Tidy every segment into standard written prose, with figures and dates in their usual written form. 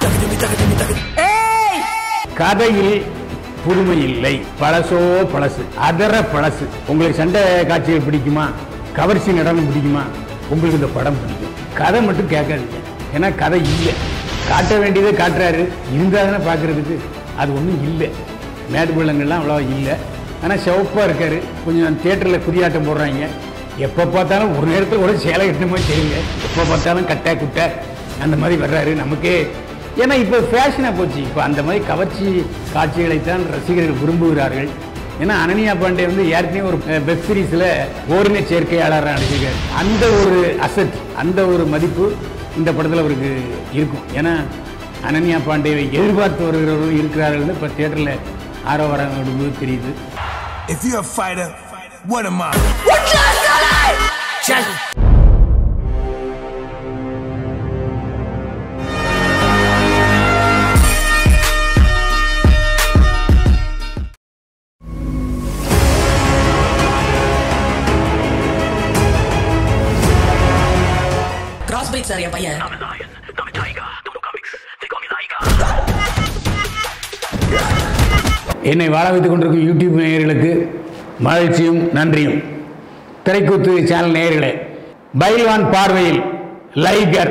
கதையில் புதுமை இல்லை, பழசோ பழசு, அதர பழசு. உங்களுக்கு சண்டை காட்சிகள் பிடிக்குமா, கவர்ச்சி நடனம் பிடிக்குமா, உங்களுக்கு இந்த படம் பிடிக்கும். கதை மட்டும் கேட்காதீங்க, ஏன்னா கதை இல்லை. காட்ட வேண்டியதை காட்டுறாரு, இருந்தாதானே பார்க்கறதுக்கு. அது ஒன்றும் இல்லை, மேடு பள்ளங்கள்லாம் அவ்வளோவா இல்லை. ஆனால் சிவப்பாக இருக்காரு. கொஞ்சம் தியேட்டரில் குதியாட்டம் போடுறாங்க. எப்போ பார்த்தாலும் ஒரு நேரத்தில் கூட சேலை கட்டின மாதிரி தெரியுங்க. எப்போ பார்த்தாலும் கட்டை குட்டை அந்த மாதிரி வர்றாரு நமக்கே. ஏன்னா இப்போ ஃபேஷனாக போச்சு. இப்போ அந்த மாதிரி கவர்ச்சி காட்சிகளைத்தான் ரசிகர்கள் விரும்புகிறார்கள். ஏன்னா அனன்யாபாண்டே வந்து ஏற்கனவே ஒரு வெப் சீரிஸில் ஓரின சேர்க்கையாளராக நடிச்சிருக்காரு. அந்த ஒரு அசட், அந்த ஒரு மதிப்பு இந்த படத்தில் அவருக்கு இருக்கும். ஏன்னா அனன்யாபாண்டேவை எதிர்பார்த்து வருகிறவர்கள் இருக்கிறார்கள். இப்போ தியேட்டரில் ஆரவாரம் தெரியுது. If you're a fighter, what am I? Crossbreed sir, your paiyan. I'm a lion, I'm a tiger, don't know comics, they call me Liger. என்னை வாழ வைத்துக் கொண்டிருக்கும் யூடியூப் நேயர்களுக்கு மகிழ்ச்சியும் நன்றியும். திரைக்கூத்து சேனல் நேயர்களே, பைல்வான் பார்வையில் லைகர்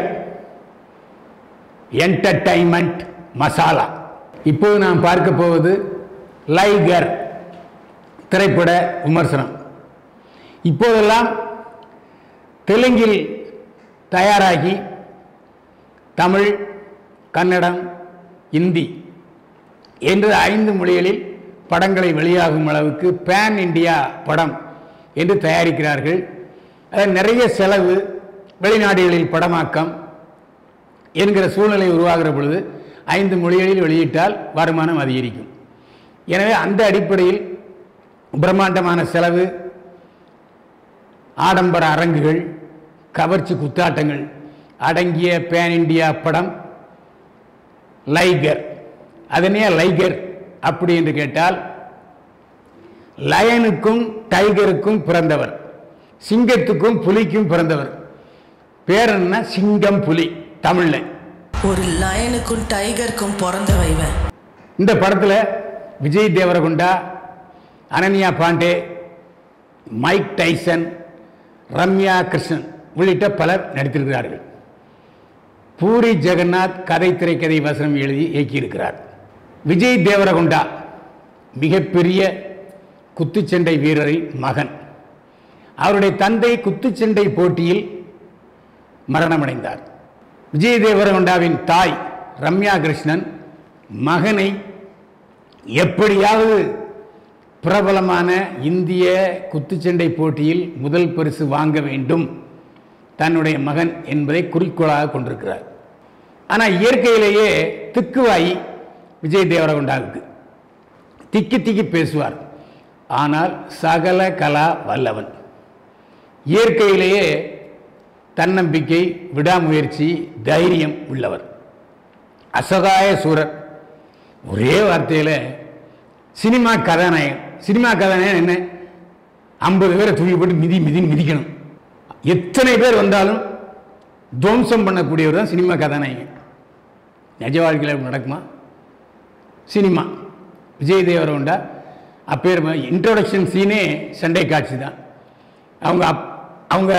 என்டர்டைன்மெண்ட் மசாலா. இப்போது நாம் பார்க்க போவது லைகர் திரைப்பட விமர்சனம். இப்போதெல்லாம் தெலுங்கில் தயாராகி தமிழ், கன்னடம், இந்தி என்று 5 மொழிகளில் படங்களை வெளியாகும் அளவுக்கு பேன் இண்டியா படம் என்று தயாரிக்கிறார்கள். அதில் நிறைய செலவு, வெளிநாடுகளில் படமாக்கம் என்கிற சூழ்நிலை உருவாகிற பொழுது 5 மொழிகளில் வெளியிட்டால் வருமானம் அதிகரிக்கும். எனவே அந்த அடிப்படையில் பிரம்மாண்டமான செலவு, ஆடம்பர அரங்குகள், கவர்ச்சி குத்தாட்டங்கள் அடங்கிய பேன் இண்டியா படம் லைகர். அதனே லைகர் அப்படி என்று கேட்டால், லயனுக்கும் டைகருக்கும் பிறந்தவர், சிங்கத்துக்கும் புலிக்கும் பிறந்தவர். பேர் என்ன? சிங்கம் புலி. தமிழ்ல ஒரு லயனுக்கும் டைகருக்கும் பிறந்தவன். இந்த படத்தில் விஜயதேவரகொண்டா, அனன்யாபாண்டே, மைக் டைசன், ரம்யா கிருஷ்ணன் உள்ளிட்ட பலர் நடித்திருக்கிறார்கள். பூரி ஜெகநாத் கதை திரைக்கதை வசனம் எழுதி இயக்கியிருக்கிறார். விஜயதேவரகொண்டா மிகப்பெரிய குத்துச்சண்டை வீரரின் மகன். அவருடைய தந்தை குத்துச்சண்டை போட்டியில் மரணமடைந்தார். விஜயதேவரகொண்டாவின் தாய் ரம்யா கிருஷ்ணன் மகனை எப்படியாவது பிரபலமான இந்திய குத்துச்சண்டை போட்டியில் முதல் பரிசு வாங்க வேண்டும் தன்னுடைய மகன் என்பதை குறிக்கோளாக கொண்டிருக்கிறார். ஆனால் இயற்கையிலேயே திக்குவாயி விஜயதேவரகொண்டாவுக்கு. திக்கி திக்கி பேசுவார், ஆனால் சகல கலா வல்லவன். இயற்கையிலேயே தன்னம்பிக்கை, விடாமுயற்சி, தைரியம் உள்ளவர். அசகாய சூரர். ஒரே வார்த்தையில் சினிமா கதாநாயகன். சினிமா கதாநாயகன் என்ன? 50 பேரை தூக்கி போட்டு மிதிக்கணும். எத்தனை பேர் வந்தாலும் துவம்சம் பண்ணக்கூடியவர் தான் சினிமா கதாநாயகன். நிஜ வாழ்க்கையில் நடக்குமா? சினிமா விஜயதேவரகொண்டா அப்பேர் இன்ட்ரோடக்ஷன் சீனே சண்டை காட்சி தான். அவங்க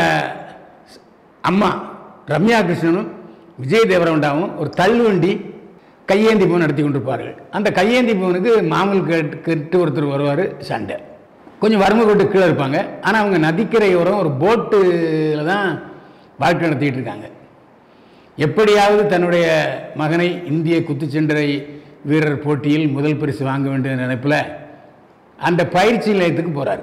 அம்மா ரம்யா கிருஷ்ணனும் விஜயதேவரகொண்டாவும் ஒரு தள்ளுவண்டி கையேந்தி பூன் நடத்தி கொண்டிருப்பார்கள். அந்த கையேந்தி பூனுக்கு மாமூல் கேட்டு ஒருத்தர் வருவார். சண்டை கொஞ்சம் வறுமை கொட்டு கீழே இருப்பாங்க. ஆனால் அவங்க நதிக்கரையோரம் ஒரு போட்டில் தான் வாழ்க்கை நடத்திக்கிட்டு இருக்காங்க. எப்படியாவது தன்னுடைய மகனை இந்திய குத்துச்சண்டை வீரர் போட்டியில் முதல் பரிசு வாங்க வேண்டிய நினைப்பில் அந்த பயிற்சி நிலையத்துக்கு போகிறார்.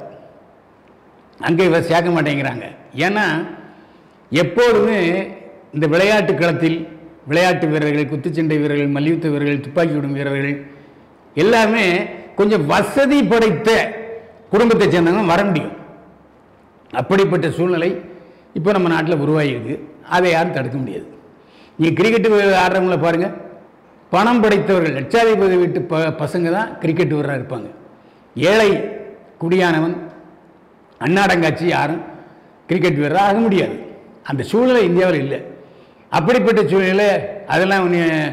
அங்கே இவர் சேர்க்க மாட்டேங்கிறாங்க. ஏன்னா எப்போதுமே இந்த விளையாட்டு களத்தில் விளையாட்டு வீரர்கள், குத்துச்சண்டை வீரர்கள், மல்யுத்த வீரர்கள், துப்பாக்கி விடும் வீரர்கள் எல்லாமே கொஞ்சம் வசதி படைத்த குடும்பத்தை சேர்ந்தவங்க வர முடியும். அப்படிப்பட்ட சூழ்நிலை இப்போ நம்ம நாட்டில் உருவாகிருக்கு. அதை யாரும் தடுக்க முடியாது. நீங்கள் கிரிக்கெட்டு ஆடுறவங்கள பாருங்கள், பணம் படைத்தவர்கள், லட்சாதிபதி வீட்டு பசங்க தான் கிரிக்கெட் வீரராக இருப்பாங்க. ஏழை குடியானவன் அன்னாடங்காட்சி யாரும் கிரிக்கெட் வீரராக ஆக முடியாது. அந்த சூழ்நிலை இந்தியாவில் இல்லை. அப்படிப்பட்ட சூழ்நிலை அதெல்லாம்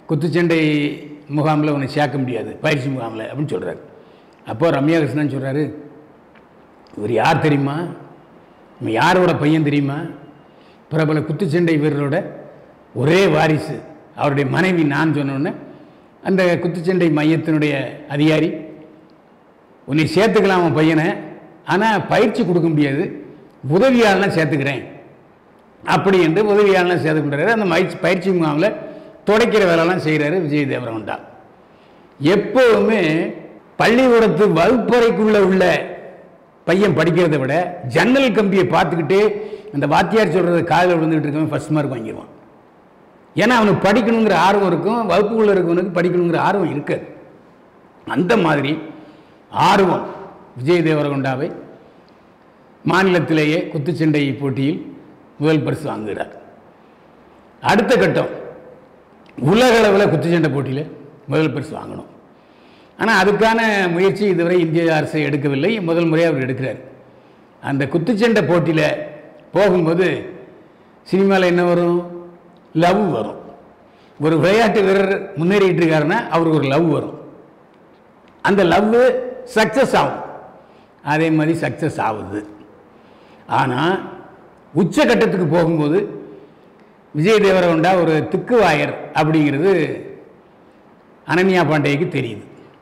குத்துச்சண்டை முகாமில் உன்னை சேர்க்க முடியாது, பயிற்சி முகாமில் அப்படின்னு சொல்கிறார். அப்போது ரம்யா கிருஷ்ணன் சொல்கிறாரு, இவர் யார் தெரியுமா, நம்ம யாரோட பையன் தெரியுமா, பிரபல குத்துச்சண்டை வீரரோட ஒரே வாரிசு, அவருடைய மனைவி நான் சொன்னோன்னே அந்த குத்துச்சண்டை மையத்தினுடைய அதிகாரி, உன்னை சேர்த்துக்கலாம் அவன் பையனை, ஆனால் பயிற்சி கொடுக்க முடியாது, உதவியாளனா சேர்த்துக்கிறேன் அப்படி என்று உதவியாளனா சேர்த்துக்கிட்டாரு. அந்த பயிற்சி முகாமில் துடைக்கிற வேலைலாம் செய்கிறாரு விஜய் தேவரகொண்டா. எப்போவுமே பள்ளிக்கூடத்து வகுப்பறைக்குள்ளே உள்ள பையன் படிக்கிறத விட ஜன்னல் கம்பியை பார்த்துக்கிட்டே அந்த வாத்தியார் சொல்கிறது காதில் விழுந்துகிட்டு இருக்கவன் ஃபஸ்ட் மார்க் வாங்கிடுவான். ஏன்னா அவனுக்கு படிக்கணுங்கிற ஆர்வம் இருக்கும், வகுப்புக்குள்ளே இருக்கவனுக்கு படிக்கணுங்கிற ஆர்வம் இருக்காது. அந்த மாதிரி ஆர்வம் விஜய் தேவரகொண்டாவை மாநிலத்திலேயே குத்துச்சண்டை போட்டியில் முதல் பரிசு வாங்குகிறார். அடுத்த கட்டம் உலக அளவில் குத்துச்சண்டை போட்டியில் முதல் பரிசு வாங்கணும். ஆனால் அதுக்கான முயற்சி இதுவரை இந்திய அரசு எடுக்கவில்லை. முதல் முறையாக அவர் எடுக்கிறார். அந்த குத்துச்சண்டை போட்டியில் போகும்போது சினிமாவில் என்ன வரும், லவ் வரும். ஒரு விளையாட்டு வீரர் முன்னேறிட்டு இருக்காருன்னா அவருக்கு ஒரு லவ் வரும். அந்த லவ் சக்ஸஸ் ஆகும். அதே மாதிரி சக்ஸஸ் ஆகுது. ஆனால் உச்சகட்டத்துக்கு போகும்போது விஜய் தேவரகொண்டா ஒரு திக்குவாயர் அப்படிங்கிறது அனன்யாபாண்டேக்கு தெரியுது.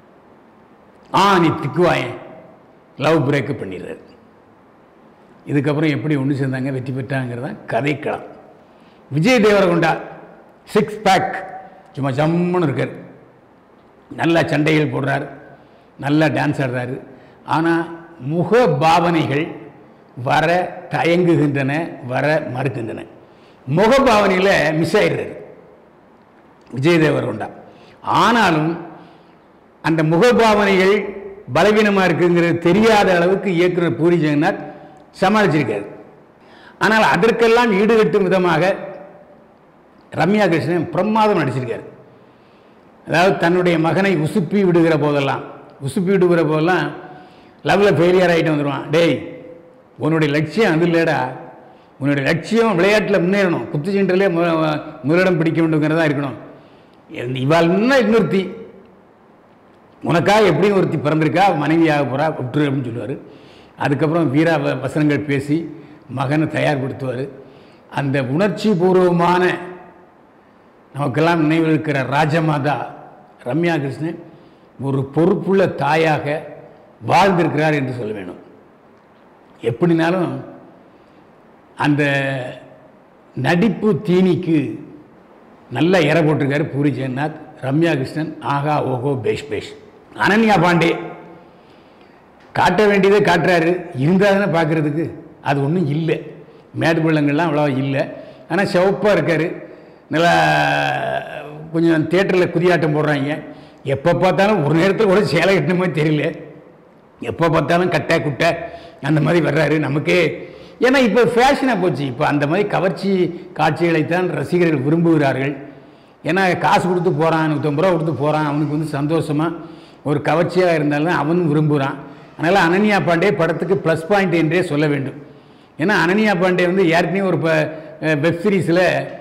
நீ திக்குவாயன், லவ் பிரேக்கப் பண்ணிடுறாரு. இதுக்கப்புறம் எப்படி ஒன்று சேர்ந்தாங்க, வெற்றி பெற்றாங்கிறதான் கதைக்களம். விஜய் தேவரகொண்டா 6 பேக் சும்மா ஜம்முன்னு இருக்கார். நல்லா சண்டைகள் போடுறார், நல்லா டான்ஸ் ஆடுறாரு. ஆனால் முக பாவனைகள் வர தயங்குகின்றன, வர மறுக்கின்றன. முகபாவனையில் மிஸ் ஆயிடுறாரு விஜய் தேவரகொண்டா. ஆனாலும் அந்த முகபாவனைகள் பலவீனமாக இருக்குங்கிறது தெரியாத அளவுக்கு இயக்குனர் பூரி ஜெகநாத் சமாளிச்சிருக்காரு. ஆனால் அதற்கெல்லாம் ஈடுகட்டும் விதமாக ரம்யா கிருஷ்ணன் பிரமாதம் நடிச்சிருக்காரு. அதாவது தன்னுடைய மகனை உசுப்பி விடுகிற போதெல்லாம் லவ்வில் ஃபெயிலியர் ஆகிட்டு வந்துடுவான். டேய், உன்னுடைய லட்சியம் அது இல்லைடா, உன்னுடைய லட்சியம் விளையாட்டில் முன்னேறணும், குத்துச்சண்டையிலே முதலிடம் பிடிக்க வேண்டுங்கிறதா இருக்கணும். இவாள் இன்னொருத்தி உனக்காக எப்படியும் ஒருத்தி பிறந்திருக்கா, மனைவியாக போகிறா, விட்டுரு அப்படின்னு சொல்லுவார். அதுக்கப்புறம் வீரா வசனங்கள் பேசி மகனை தயார்படுத்துவார். அந்த உணர்ச்சி பூர்வமான நமக்கெல்லாம் நினைவில் இருக்கிற ராஜமாதா ரம்யா கிருஷ்ணன் ஒரு பொறுப்புள்ள தாயாக வாழ்ந்திருக்கிறார் என்று சொல்ல வேணும். எப்படினாலும் அந்த நடிப்பு தீனிக்கு நல்லா இற போட்டிருக்காரு பூரி ஜெகநாத். ரம்யா கிருஷ்ணன் ஆகா ஓஹோ பேஷ் பேஷ். அனன்யாபாண்டே காட்ட வேண்டியதை காட்டுறாரு. இருந்தால் பார்க்குறதுக்கு அது ஒன்றும் இல்லை, மேடு பள்ளங்கள்லாம் அவ்வளோ இல்லை. ஆனால் சிவப்பாக இருக்கார். நல்லா கொஞ்சம் தியேட்டரில் குதியாட்டம் போடுறாங்க. எப்போ பார்த்தாலும் ஒரு நேரத்தில் கூட சேலை கட்டின மாதிரி தெரியல, எப்போ பார்த்தாலும் கட்டை குட்டை அந்த மாதிரி வர்றாரு நமக்கே. ஏன்னா இப்போ ஃபேஷனாக போச்சு. இப்போ அந்த மாதிரி கவர்ச்சி காட்சிகளைத்தான் ரசிகர்கள் விரும்புகிறார்கள். ஏன்னா காசு கொடுத்து போகிறான், 150 ரூபா கொடுத்து போகிறான், அவனுக்கு வந்து சந்தோஷமாக ஒரு கவர்ச்சியாக இருந்தாலும் அவனும் விரும்புகிறான். அதனால் அனன்யாபாண்டே படத்துக்கு ப்ளஸ் பாயிண்ட் என்றே சொல்ல வேண்டும். ஏன்னா அனன்யாபாண்டே வந்து ஏற்கனவே ஒரு வெப் சீரிஸில்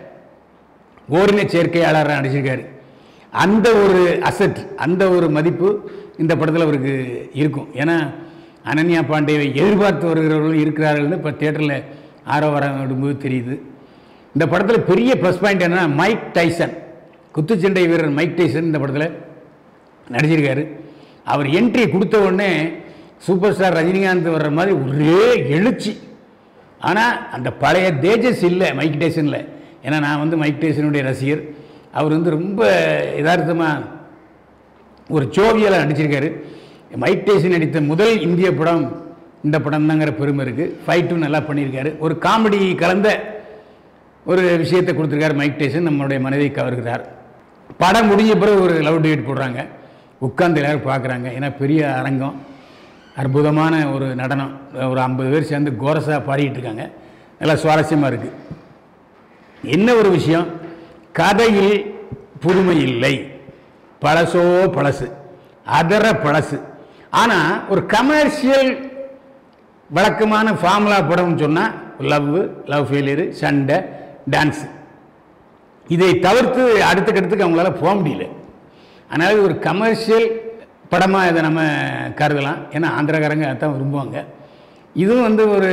ஓரின சேர்க்கையாளராக நடிச்சிருக்காரு. அந்த ஒரு அசட், அந்த ஒரு மதிப்பு இந்த படத்தில் அவருக்கு இருக்கும். ஏன்னா அனன்யாபாண்டேவை எதிர்பார்த்து வருகிறவர்களும் இருக்கிறார்கள்னு இப்போ தியேட்டரில் ஆரவாரம் விடும்போது தெரியுது. இந்த படத்தில் பெரிய ப்ளஸ் பாயிண்ட் என்னன்னா, மைக் டைசன், குத்துச்சண்டை வீரர் மைக் டைசன் இந்த படத்தில் நடிச்சிருக்காரு. அவர் என்ட்ரி கொடுத்த உடனே சூப்பர் ஸ்டார் ரஜினிகாந்த் வர்ற மாதிரி ஒரே எழுச்சி. ஆனால் அந்த பழைய தேஜஸ் இல்லை மைக் டைசனில். ஏன்னா நான் வந்து மைக் டைசனுடைய ரசிகர். அவர் வந்து ரொம்ப யதார்த்தமாக ஒரு ஜோவியலாக நடிச்சிருக்காரு. மைக் டைசன் நடித்த முதல் இந்திய படம் இந்த படம் தாங்கிற பெருமை இருக்குது. ஃபைட்டும் நல்லா பண்ணியிருக்காரு. ஒரு காமெடி கலந்த ஒரு விஷயத்தை கொடுத்துருக்காரு மைக் டைசன். நம்மளுடைய மனதை கவர்கிறார். படம் முடிஞ்ச பிறகு ஒரு லவ் டேட் போடுறாங்க, உட்கார்ந்து எல்லோரும் பார்க்குறாங்க. ஏன்னா பெரிய அரங்கம், அற்புதமான ஒரு நடனம், ஒரு 50 பேர் சேர்ந்து கோரஸாக பாடிக்கிட்டு இருக்காங்க. நல்லா சுவாரஸ்யமாக இருக்குது. என்ன ஒரு விஷயம், கதையில் புதுமை இல்லை, பழசோ பழசு, அதர பழசு. ஆனால் ஒரு கமர்ஷியல் வழக்கமான ஃபார்முலா படம்னு சொன்னால் லவ் ஃபெயிலியரு, சண்டை, டான்ஸு, இதை தவிர்த்து அடுத்த கட்டத்துக்கு அவங்களால போக முடியல. அதனால் ஒரு கமர்ஷியல் படமாக இதை நம்ம கருதலாம். ஏன்னா ஆந்திராக்காரங்க அதான் விரும்புவாங்க. இதுவும் வந்து ஒரு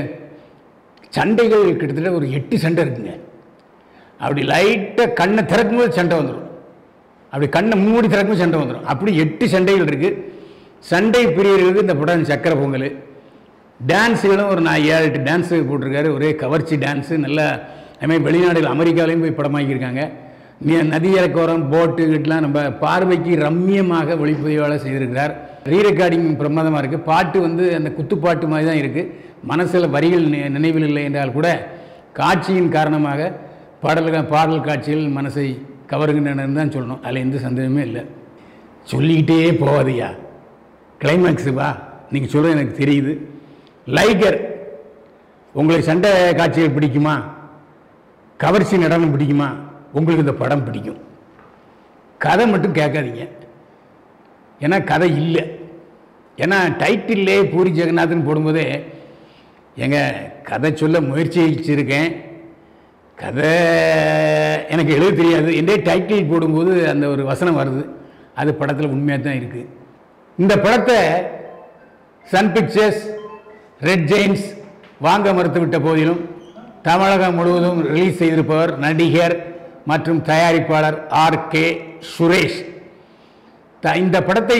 சண்டைகள் கிட்டத்தட்ட ஒரு 8 சண்டை இருக்குங்க. அப்படி லைட்டாக கண்ணை திறக்கும்போது சண்டை வந்துடும், அப்படி கண்ணை மூடி திறக்கும்போது சண்டை வந்துடும். அப்படி 8 சண்டைகள் இருக்குது. சண்டை பிரியர்களுக்கு இந்த படம் சக்கரை பொங்கல். டான்ஸுகளும் ஒரு 7-8 டான்ஸு போட்டிருக்காரு. ஒரே கவர்ச்சி டான்ஸு. நல்லா அதுமாதிரி வெளிநாடுகள் அமெரிக்காவிலையும் போய் படமாக்கியிருக்காங்க. நதியரக்கோரம் போட்டு கிட்டலாம் நம்ம பார்வைக்கு ரம்மியமாக ஒளிப்பதிவாளர் செய்திருக்கிறார். ரீரெக்கார்டிங் பிரமாதமாக இருக்குது. பாட்டு வந்து அந்த குத்துப்பாட்டு மாதிரி தான் இருக்குது. மனசில் வரிகள் நினைவில் இல்லை என்றால் கூட காட்சியின் காரணமாக பாடல் காட்சிகள் மனசை கவருகின்றன தான் சொல்லணும். அதில் எந்த சந்தேகமே இல்லை. சொல்லிக்கிட்டே போவாதையா, கிளைமேக்ஸு வா, நீங்கள் சொல்கிறது எனக்கு தெரியுது. லைகர், உங்களுக்கு சண்டை காட்சிகள் பிடிக்குமா, கவர்ச்சி நடனம் பிடிக்குமா, உங்களுக்கு இந்த படம் பிடிக்கும். கதை மட்டும் கேட்காதீங்க, ஏன்னா கதை இல்லை. ஏன்னா டைட்டில்லே பூரி ஜெகநாதன் போடும்போதே எங்கள் கதை சொல்ல முயற்சிச்சிருக்கேன், கதை எனக்கு எழுத தெரியாது என்றே டைட்டில் போடும்போது அந்த ஒரு வசனம் வருது. அது படத்தில் உண்மையாக தான் இருக்குது. இந்த படத்தை சன் பிக்சர்ஸ், ரெட் ஜெயின்ஸ் வாங்க மறுத்துவிட்ட போதிலும் தமிழகம் முழுவதும் ரிலீஸ் செய்திருப்பவர் நடிகர் மற்றும் தயாரிப்பாளர் R.K. சுரேஷ். இந்த படத்தை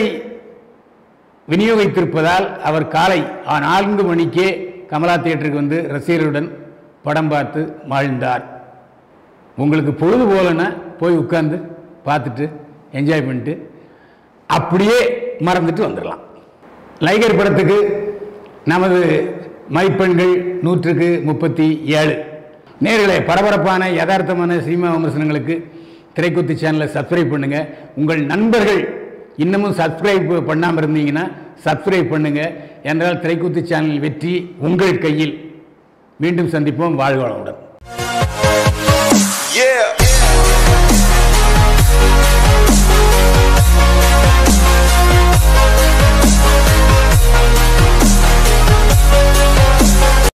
விநியோகித்திருப்பதால் அவர் காலை 4 மணிக்கே கமலா தியேட்டருக்கு வந்து ரசிகர்களுடன் படம் பார்த்து மகிழ்ந்தார். உங்களுக்கு பொழுது போலன்னா போய் உட்கார்ந்து பார்த்துட்டு என்ஜாய் பண்ணிட்டு அப்படியே மறந்துட்டு வந்துடலாம். லைகர் படத்துக்கு நமது மதிப்பெண்கள் 137. நேயர்களே, பரபரப்பான யதார்த்தமான சினிமா விமர்சனங்களுக்கு திரைக்கூத்து சேனலை சப்ஸ்கிரைப் பண்ணுங்கள். உங்கள் நண்பர்கள் இன்னமும் சப்ஸ்கிரைப் பண்ணாமல் இருந்தீங்கன்னா சப்ஸ்கிரைப் பண்ணுங்கள். என்றால் திரைக்கூத்து சேனல் வெற்றி உங்கள் கையில். மீண்டும் சந்திப்போம். வாழ்க வளமுடன்.